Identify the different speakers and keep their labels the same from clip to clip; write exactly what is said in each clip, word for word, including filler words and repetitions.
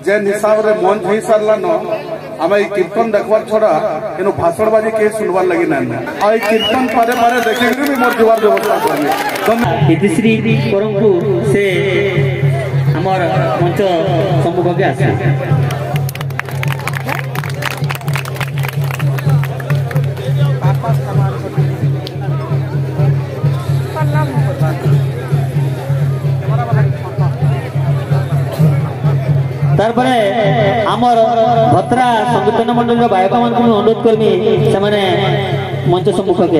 Speaker 1: जेन हिसाब रे मंच हो सारा न आम कीर्तन देखवार छड़ा इन भाषण बाजी के सुनवार लगी ना आई कीर्तन पारे पारे देखे भी मोर जीवार व्यवस्था
Speaker 2: इतिश्री परंपु से हमार मंच सम्मुख के आसे तारपरे आमर भत्रा संकीर्तन मंडल गायक मान अनुरोध करमी से माने मंच सम्मुख के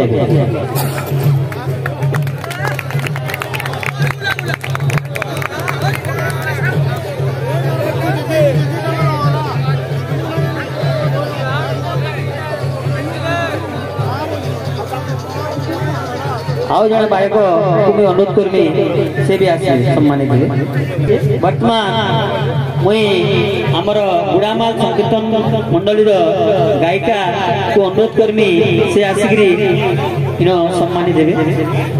Speaker 2: आओ जन गायक को अनुरोध करमी से भी आसी सम्मानित हे वर्तमान मुई आमर गुड़ामाल संकीर्तन मंडली गायिका को अनुरोध करमी से आसिकी इन सम्मानित देवे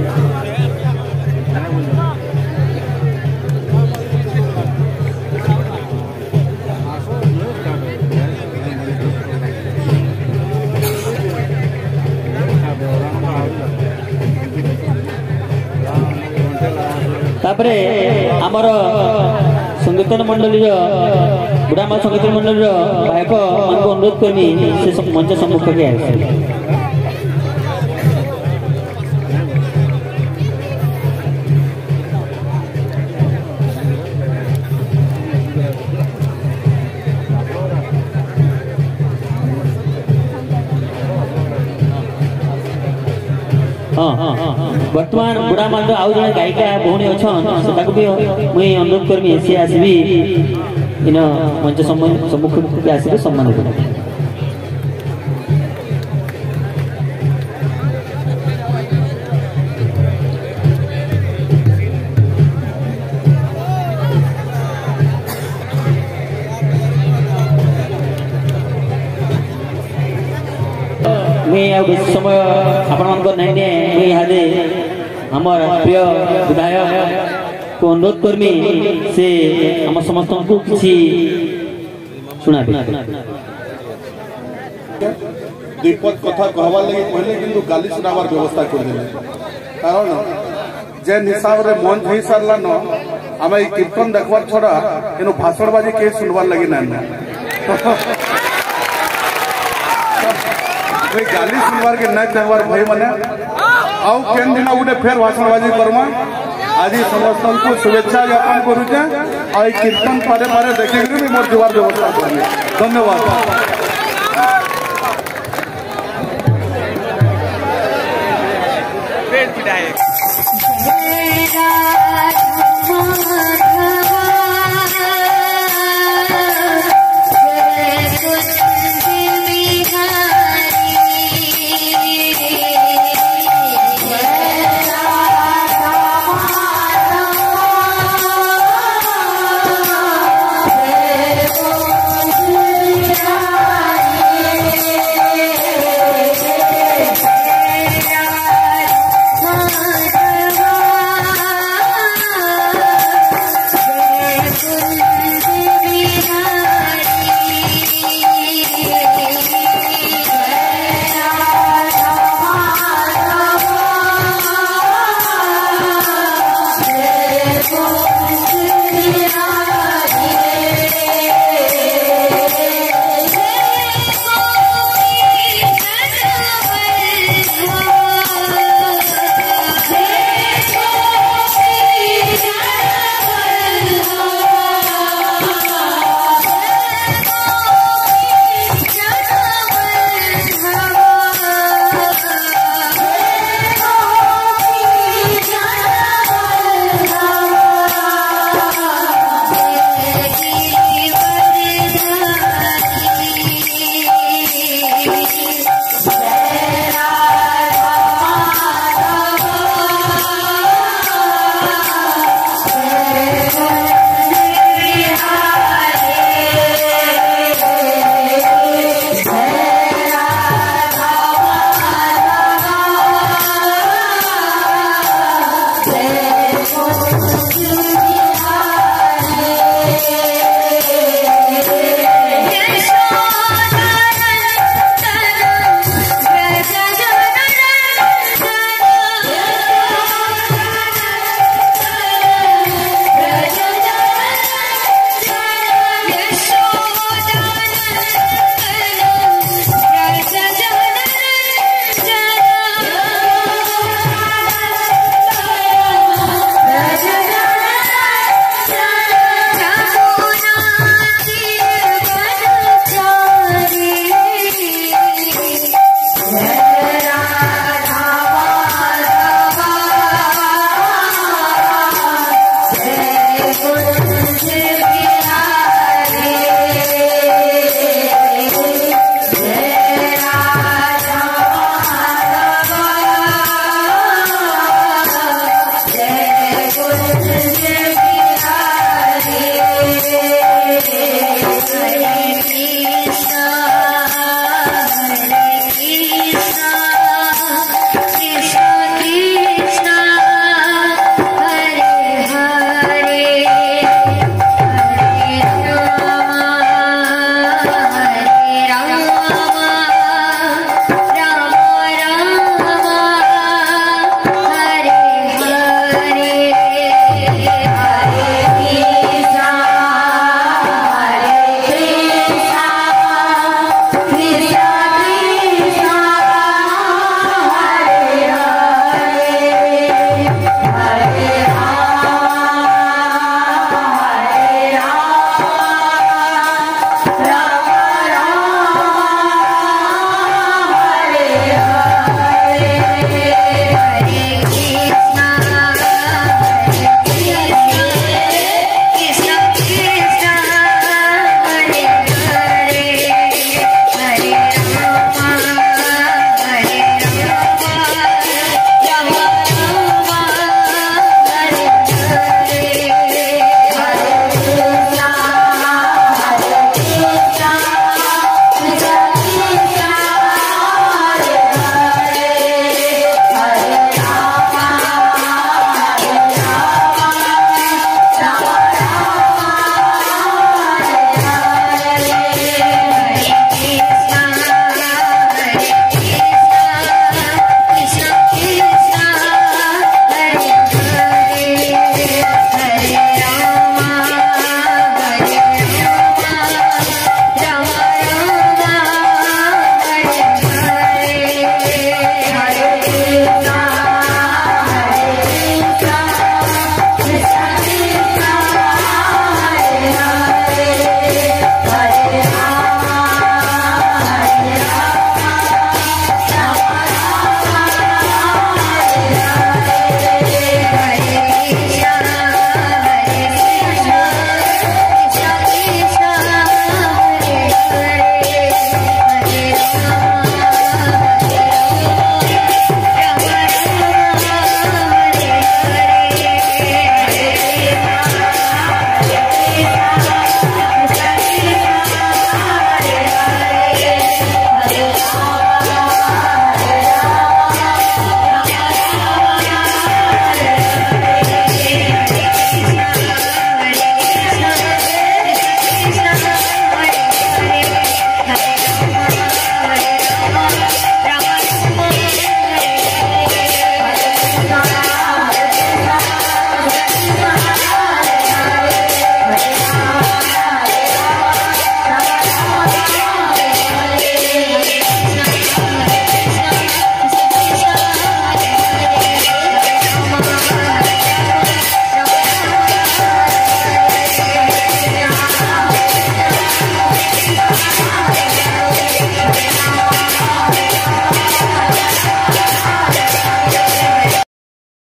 Speaker 2: तापरे आमर संकीर्तन मंडली गुड़ामाल संकीर्तन मंडली गायक मान को अनुरोध करमी से मंच सम्मुख के आए हाँ हाँ वर्तमान गुड़ामाल आउ जन गायिका भौणी अच्छा भी मुई अनुरोध करमी सी आसबी इन मंच सम्मुख के आसबे सम्मान कर मुझे समय आपण आमर प्रिय विधायक को अनुरोध करमी से आम समस्त को किसी सुना
Speaker 1: विपद कथा कहवार लगे पहले किंतु गाली सुनावार व्यवस्था कर कारण जेन हिसाब रे मंच हो सारा न आम कीर्तन देखवार छड़ा इन भाषण बाजी के सुनवार लगी ना गाली सुनवार के नहीं चाहवार भाई मैंने आउ केन दिन गोटे फेर भाषणबाजी करमा आज समस्त को शुभेच्छा ज्ञापन करुचे आई कीर्तन पारे पारे देखे भी मोर जीवार व्यवस्था करेंगे धन्यवाद।